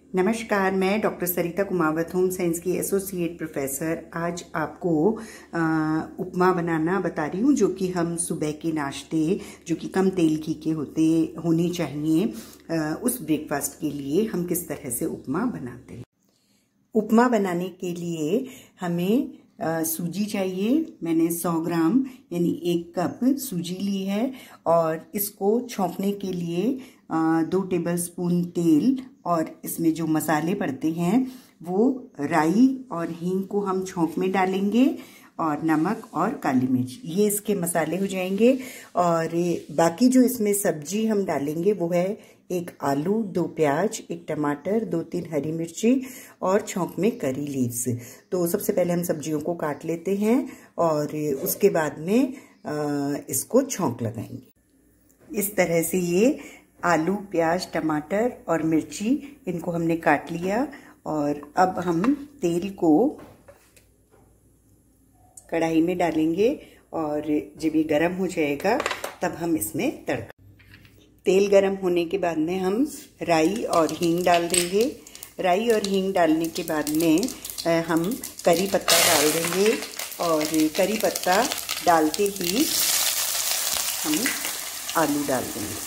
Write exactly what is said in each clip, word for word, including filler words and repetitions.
नमस्कार, मैं doctor Sarita Kumawat, home science की एसोसिएट प्रोफेसर। आज आपको आ, उपमा बनाना बता रही हूँ, जो कि हम सुबह के नाश्ते जो कि कम तेल घी के होते होने चाहिए, आ, उस ब्रेकफास्ट के लिए हम किस तरह से उपमा बनाते हैं। उपमा बनाने के लिए हमें आ, सूजी चाहिए। मैंने सौ ग्राम यानी एक कप सूजी ली है और इसको छौंकने के लिए आ, दो टेबलस्पून तेल और इसमें जो मसाले पड़ते हैं वो राई और हींग को हम छौंक में डालेंगे और नमक और काली मिर्च, ये इसके मसाले हो जाएंगे। और बाकी जो इसमें सब्जी हम डालेंगे वो है एक आलू, दो प्याज, एक टमाटर, दो तीन हरी मिर्ची और छौंक में करी लीव्स। तो सबसे पहले हम सब्जियों को काट लेते हैं और उसके बाद में इसको छौंक लगाएंगे। इस तरह से ये आलू, प्याज, टमाटर और मिर्ची, इनको हमने काट लिया और अब हम तेल को कढ़ाई में डालेंगे और जब ये गरम हो जाएगा तब हम इसमें तड़का। तेल गरम होने के बाद में हम राई और हींग डाल देंगे। राई और हींग डालने के बाद में हम करी पत्ता डाल देंगे और करी पत्ता डालते ही हम आलू डाल देंगे।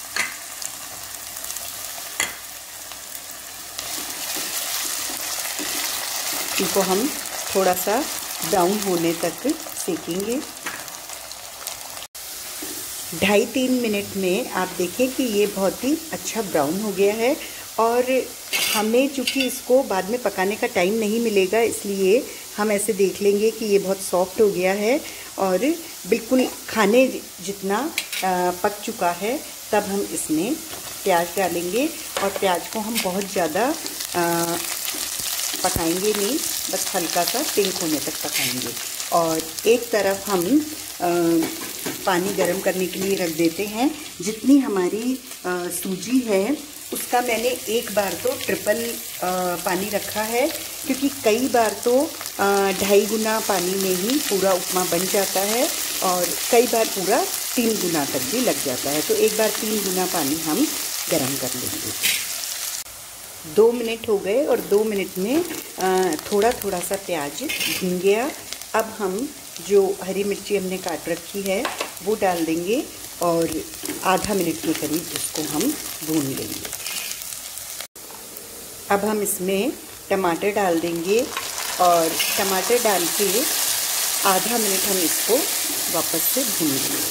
इनको हम थोड़ा सा ब्राउन होने तक सेकेंगे। ढाई तीन मिनट में आप देखें कि ये बहुत ही अच्छा ब्राउन हो गया है और हमें चूँकि इसको बाद में पकाने का टाइम नहीं मिलेगा, इसलिए हम ऐसे देख लेंगे कि ये बहुत सॉफ्ट हो गया है और बिल्कुल खाने जितना पक चुका है। तब हम इसमें प्याज डालेंगे और प्याज को हम बहुत ज़्यादा पकाएंगे नहीं, बस हल्का सा पिंक होने तक पकाएंगे। और एक तरफ हम आ, पानी गर्म करने के लिए रख देते हैं। जितनी हमारी आ, सूजी है उसका मैंने एक बार तो ट्रिपल आ, पानी रखा है, क्योंकि कई बार तो ढाई गुना पानी में ही पूरा उपमा बन जाता है और कई बार पूरा तीन गुना तक भी लग जाता है। तो एक बार तीन गुना पानी हम गर्म कर लेंगे। दो मिनट हो गए और दो मिनट में थोड़ा थोड़ा सा प्याज भुन गया। अब हम जो हरी मिर्ची हमने काट रखी है वो डाल देंगे और आधा मिनट के करीब इसको हम भून लेंगे। अब हम इसमें टमाटर डाल देंगे और टमाटर डाल के आधा मिनट हम इसको वापस से भून लेंगे।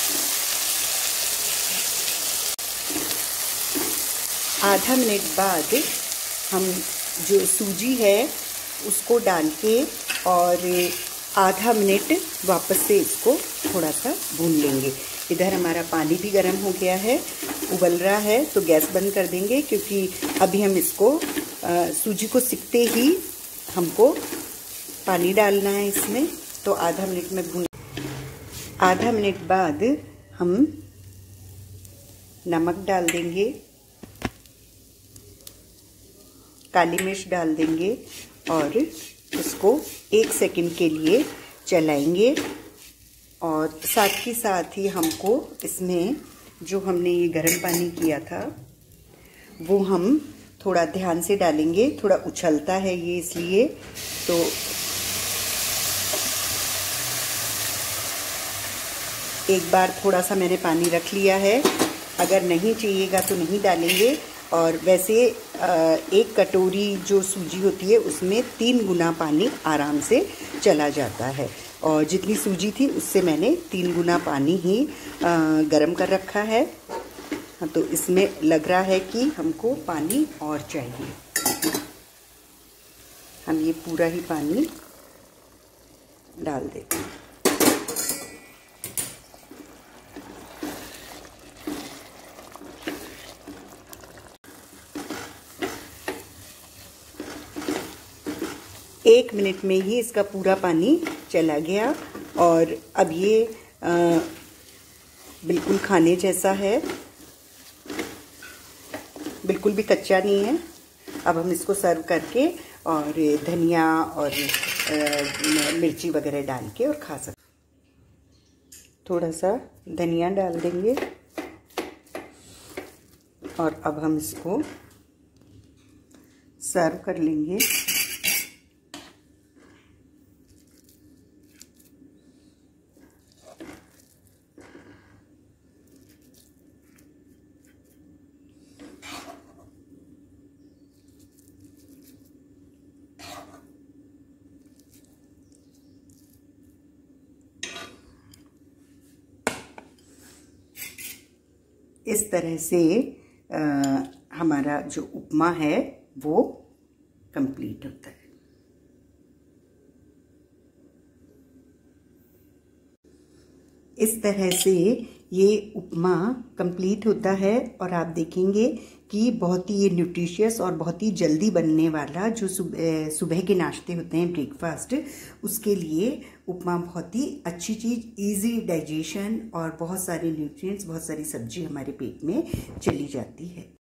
आधा मिनट बाद हम जो सूजी है उसको डाल के और आधा मिनट वापस से इसको थोड़ा सा भून लेंगे। इधर हमारा पानी भी गर्म हो गया है, उबल रहा है, तो गैस बंद कर देंगे, क्योंकि अभी हम इसको आ, सूजी को सिकते ही हमको पानी डालना है इसमें। तो आधा मिनट में भून आधा मिनट बाद हम नमक डाल देंगे, काली मिर्च डाल देंगे और इसको एक सेकंड के लिए चलाएंगे। और साथ ही साथ ही हमको इसमें जो हमने ये गर्म पानी किया था वो हम थोड़ा ध्यान से डालेंगे। थोड़ा उछलता है ये, इसलिए तो एक बार थोड़ा सा मैंने पानी रख लिया है। अगर नहीं चाहिएगा तो नहीं डालेंगे। और वैसे एक कटोरी जो सूजी होती है उसमें तीन गुना पानी आराम से चला जाता है और जितनी सूजी थी उससे मैंने तीन गुना पानी ही गरम कर रखा है। तो इसमें लग रहा है कि हमको पानी और चाहिए। हम ये पूरा ही पानी डाल देते हैं। एक मिनट में ही इसका पूरा पानी चला गया और अब ये आ, बिल्कुल खाने जैसा है, बिल्कुल भी कच्चा नहीं है। अब हम इसको सर्व करके और धनिया और आ, मिर्ची वगैरह डाल के और खा सकते। थोड़ा सा धनिया डाल देंगे और अब हम इसको सर्व कर लेंगे। इस तरह से आ, हमारा जो उपमा है वो कंप्लीट होता है। इस तरह से ये उपमा कंप्लीट होता है और आप देखेंगे कि बहुत ही ये न्यूट्रिशियस और बहुत ही जल्दी बनने वाला जो सुबह सुबह के नाश्ते होते हैं, ब्रेकफास्ट, उसके लिए उपमा बहुत ही अच्छी चीज़, इजी डाइजेशन और बहुत सारे न्यूट्रिएंट्स, बहुत सारी सब्जी हमारे पेट में चली जाती है।